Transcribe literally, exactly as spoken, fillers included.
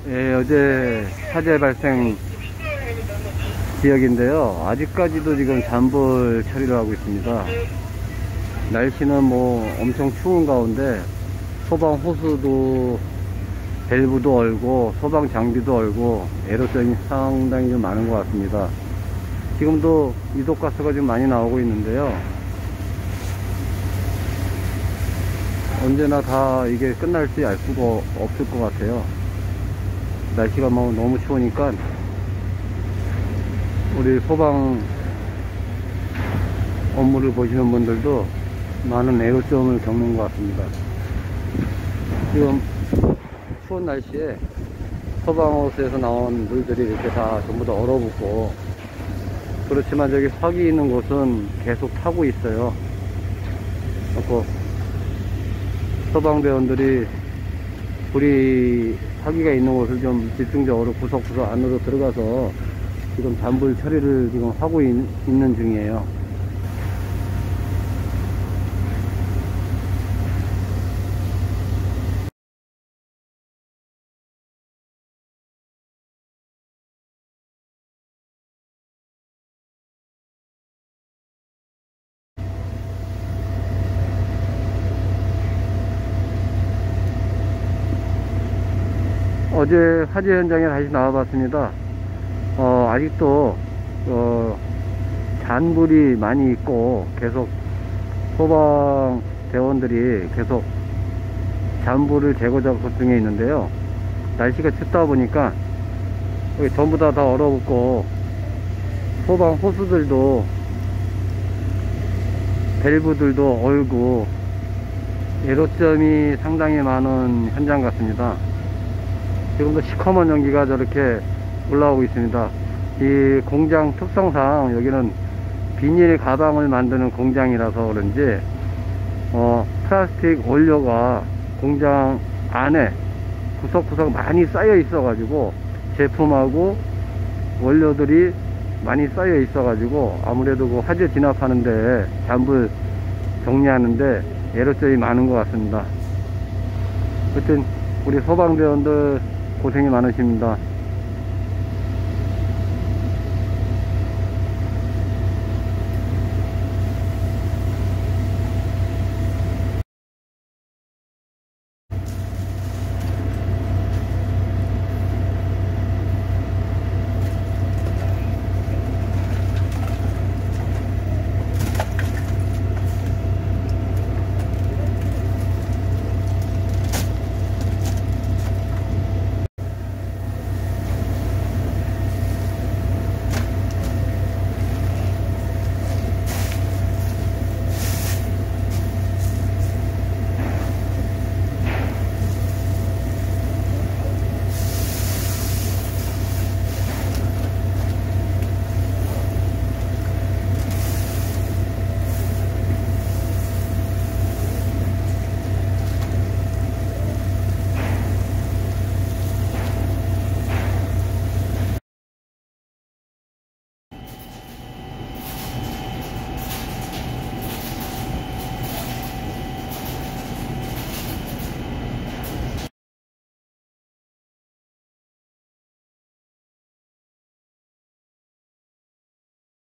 예, 어제 화재 발생 지역인데요. 아직까지도 지금 잔불 처리를 하고 있습니다. 날씨는 뭐 엄청 추운 가운데 소방 호수도 밸브도 얼고 소방 장비도 얼고 애로점이 상당히 좀 많은 것 같습니다. 지금도 이독가스가 좀 많이 나오고 있는데요. 언제나 다 이게 끝날지 알 수가 없을 것 같아요. 날씨가 뭐 너무 추우니까 우리 소방 업무를 보시는 분들도 많은 애로점을 겪는 것 같습니다. 지금 추운 날씨에 소방호수에서 나온 물들이 이렇게 다 전부 다 얼어붙고, 그렇지만 저기 석이 있는 곳은 계속 타고 있어요. 그래서 소방대원들이 불이 화기가 있는 곳을 좀 집중적으로 구석구석 안으로 들어가서 지금 잔불 처리를 지금 하고 있, 있는 중이에요. 어제 화재 현장에 다시 나와봤습니다. 어, 아직도 어, 잔불이 많이 있고 계속 소방대원들이 계속 잔불을 제거 작업 중에 있는데요. 날씨가 춥다 보니까 여기 전부 다 다 얼어붙고 소방 호수들도 밸브들도 얼고 애로점이 상당히 많은 현장 같습니다. 지금도 시커먼 연기가 저렇게 올라오고 있습니다. 이 공장 특성상 여기는 비닐 가방을 만드는 공장이라서 그런지 어, 플라스틱 원료가 공장 안에 구석구석 많이 쌓여 있어 가지고 제품하고 원료들이 많이 쌓여 있어 가지고 아무래도 그 화재 진압하는데 잔불 정리하는데 애로점이 많은 것 같습니다. 하여튼 우리 소방대원들 고생이 많으십니다.